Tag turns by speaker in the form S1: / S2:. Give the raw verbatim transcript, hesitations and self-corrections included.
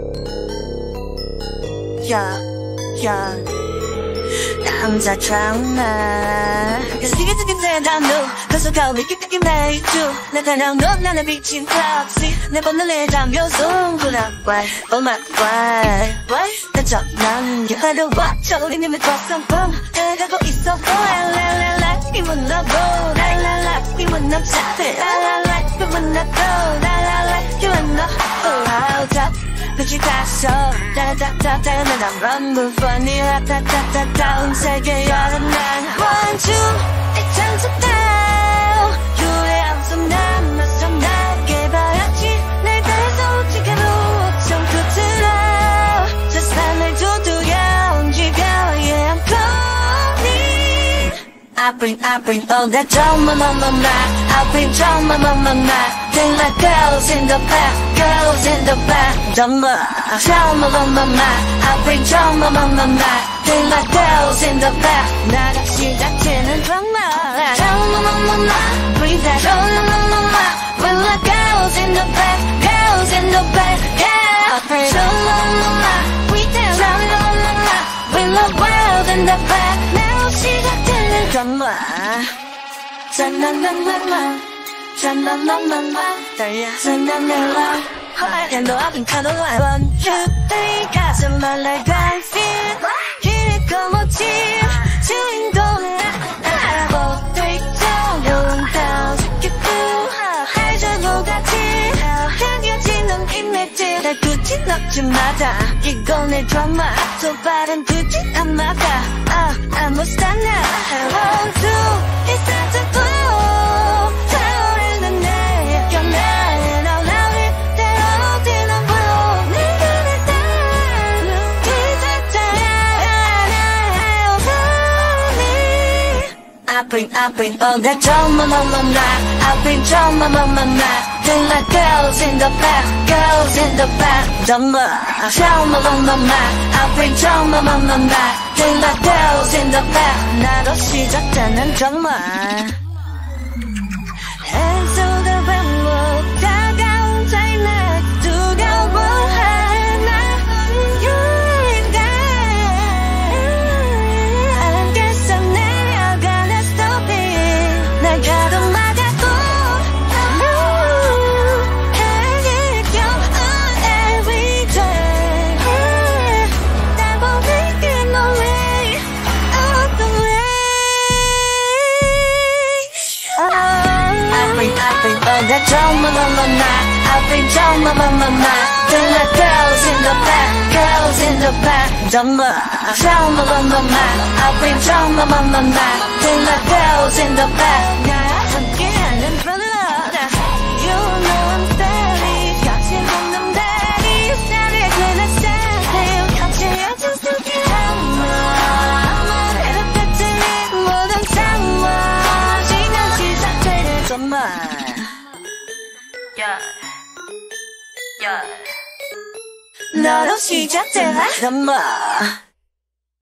S1: Yeah, yeah. 남자 드라마 가시게 듣긴 대단 너 가서 가오미 끼끼 매주 나타나 너 나는 비친 탑시 내 번호 내 담요송 구나 why oh my why why 나저 난 여하러 와 저리님의 과성범 해가고 있어 라라라라 이 문나보 라라라 이 문남자 라라라 이 문나보 라라라 you and the oh how top 끝이 갔어 따다다다 난 run move on 이라 따다다다 온 세계 여름 난 one two 이 찬스 down 후회함 좀 남았어 나게 바라지 내 배서 지게로 좀 끝으로 저 삶을 두드려 옮기며 yeah I'm calling I bring I bring all that drama my my my I bring drama my my my Thing like girls in the back, girls in the back drama, drama, my, my, my I bring drama, my, my, my Thing like girls in the back 나가 시작되는 drama Drama, my, my, my Bring that drama, my, my, my We're like girls in the back, girls in the back Yeah, I bring drama, my, my We dance, drama, my, my We're like world in the back now 시작되는 drama 자나나나나 자나나나나 자나나나나 야 너 앞은 카노 I want you 내 가슴만 like I feel 기니까 멋진 주인공은 알아보 되죠 용감 깊고 해저도 같이 향겨진 넌 인내지 날 굳이 넣지마다 이건 내 드라마 또 빠른 굳이 안 막아 아 아무것도 안 나 I want to it's not to blow I bring, I bring all that drama, my, my, my I bring drama, my, my, my Thing like girls in the back, girls in the back drama, drama, my, my, my I bring drama, my, my, my Thing like girls in the back 나로 시작되는 drama And so the rainbow 다가온 자이나 두려워하나 가도 막아도 해결 every day 날 보내게 no way out the way I bring I bring all that drama my my my I bring drama my my my Thing like girls in the back girls in the back drama drama my my my I bring drama my my my Thing like girls in the back 함께하는 brother You know I'm steady 거침없는 daddy steady 그날 steady 같이 해준 속에 한번 해를 뺏지 모든 상황 지난 시작되는 drama Yeah Yeah 너로 시작되는 drama